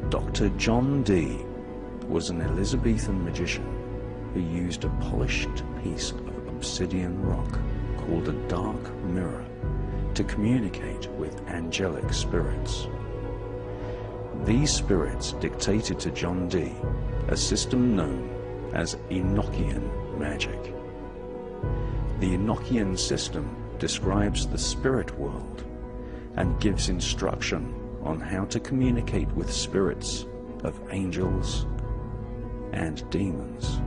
Dr. John Dee was an Elizabethan magician who used a polished piece of obsidian rock called a dark mirror to communicate with angelic spirits. These spirits dictated to John Dee a system known as Enochian magic. The Enochian system describes the spirit world and gives instruction on how to communicate with spirits of angels and demons.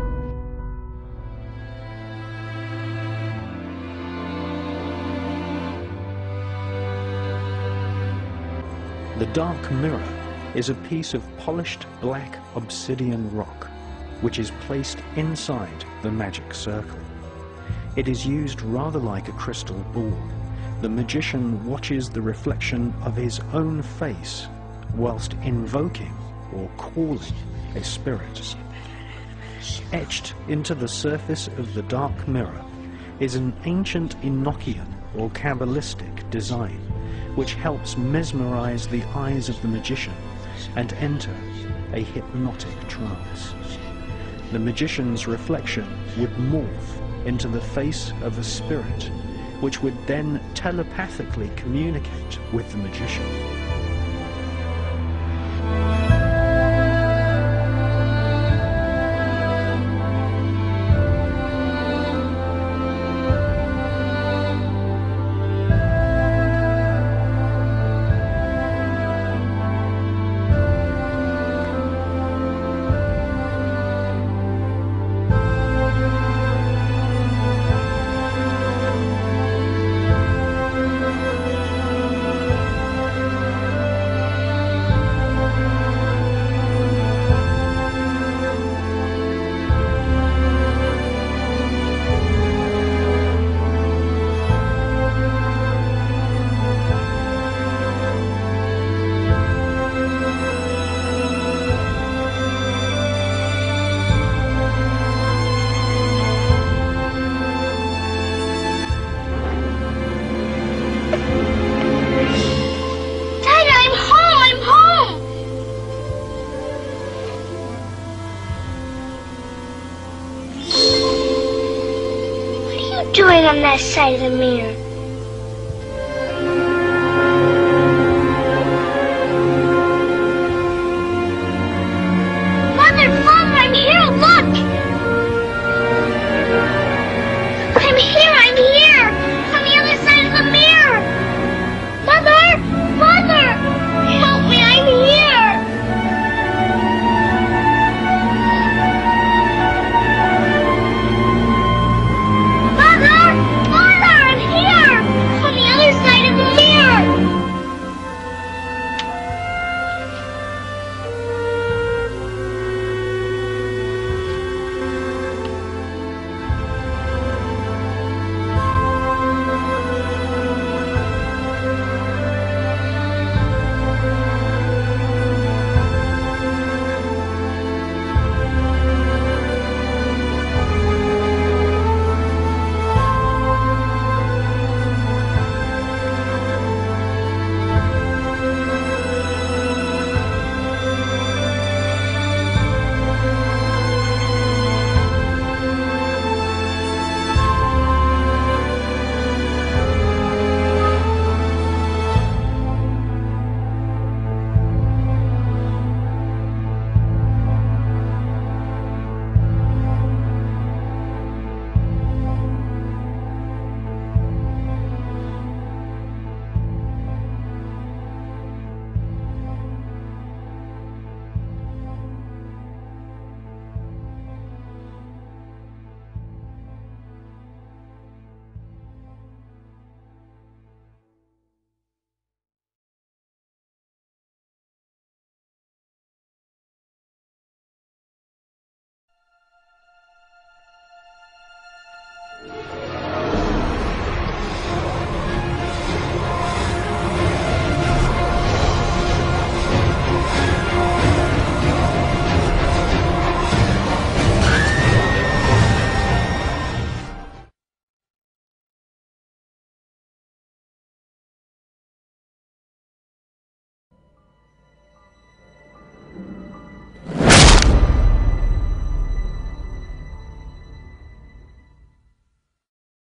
The dark mirror is a piece of polished black obsidian rock which is placed inside the magic circle. It is used rather like a crystal ball. The magician watches the reflection of his own face whilst invoking or calling a spirit. Etched into the surface of the dark mirror is an ancient Enochian or Kabbalistic design which helps mesmerize the eyes of the magician and enter a hypnotic trance. The magician's reflection would morph into the face of a spirit, which would then telepathically communicate with the magician. Doing on that side of the mirror?